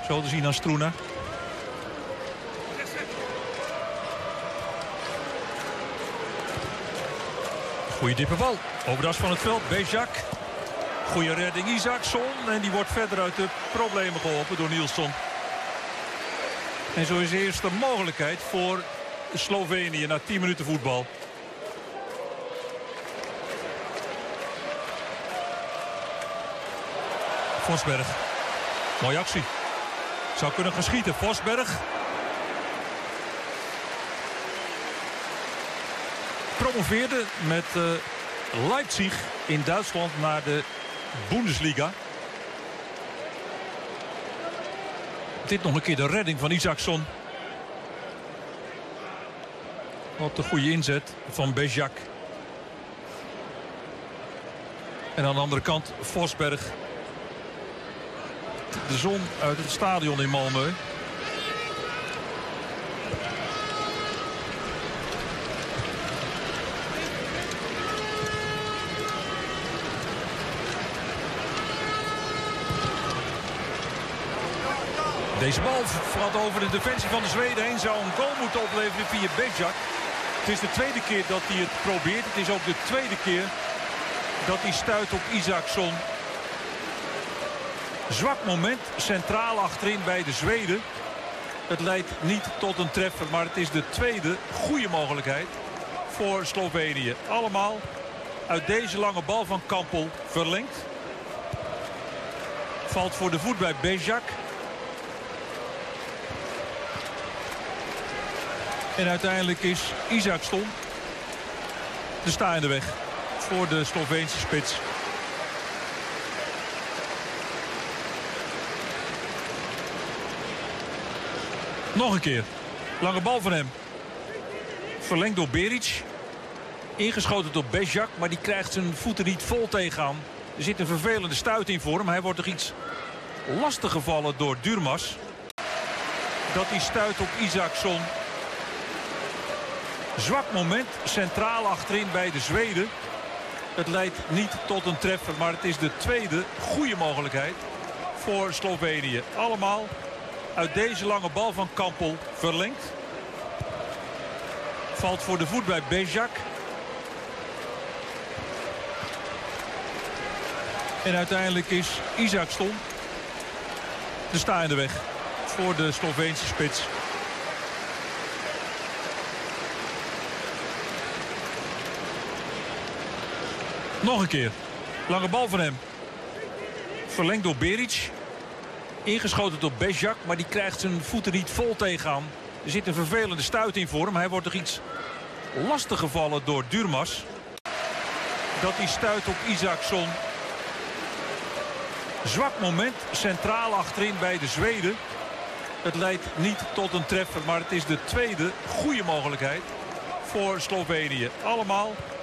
Zo te zien aan Struna. Goeie diepe bal. Over de as van het veld. Béjak. Goeie redding Isaacson. En die wordt verder uit de problemen geholpen door Nilsson. En zo is de eerste mogelijkheid voor Slovenië na 10 minuten voetbal. Forsberg. Mooie actie. Zou kunnen gaan schieten. Forsberg. Promoveerde met Leipzig in Duitsland naar de Bundesliga. Dit nog een keer de redding van Isaacson. Op de goede inzet van Béjak. En aan de andere kant Forsberg. De zon uit het stadion in Malmö. Deze bal valt over de defensie van de Zweden heen. Zou een goal moeten opleveren via Béjak. Het is de tweede keer dat hij het probeert. Het is ook de tweede keer dat hij stuit op Isaacson. Zwak moment, centraal achterin bij de Zweden. Het leidt niet tot een treffer, maar het is de tweede goede mogelijkheid voor Slovenië. Allemaal uit deze lange bal van Kampel verlengd. Valt voor de voet bij Béjak. En uiteindelijk is Isaacson de sta in de weg voor de Sloveense spits. Nog een keer. Lange bal van hem. Verlengd door Beric. Ingeschoten door Béjak, maar die krijgt zijn voeten niet vol tegenaan. Er zit een vervelende stuit in voor hem. Hij wordt toch iets lastig gevallen door Durmaz. Dat hij stuit op Isaacson. Zwak moment, centraal achterin bij de Zweden. Het leidt niet tot een treffer, maar het is de tweede goede mogelijkheid voor Slovenië. Allemaal uit deze lange bal van Kampel verlengd. Valt voor de voet bij Béjak. En uiteindelijk is Isaacson de sta in de weg voor de Sloveense spits. Nog een keer. Lange bal van hem. Verlengd door Beric. Ingeschoten door Béjak, maar die krijgt zijn voeten niet vol tegenaan. Er zit een vervelende stuit in voor hem. Hij wordt toch iets lastig gevallen door Durmaz. Dat hij stuit op Isaacson. Zwak moment, centraal achterin bij de Zweden. Het leidt niet tot een treffer, maar het is de tweede goede mogelijkheid voor Slovenië. Allemaal